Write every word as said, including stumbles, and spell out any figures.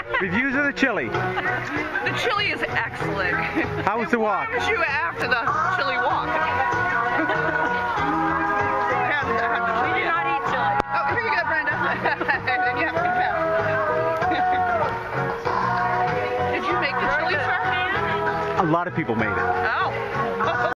Reviews of the chili. The chili is excellent. How was the walk? It warms you after the chili walk. I had, I had the chili. We do not eat chili. Oh, here you go, Brenda. Then you have to be fast. Did you make the chili, sir? A lot of people made it. Oh.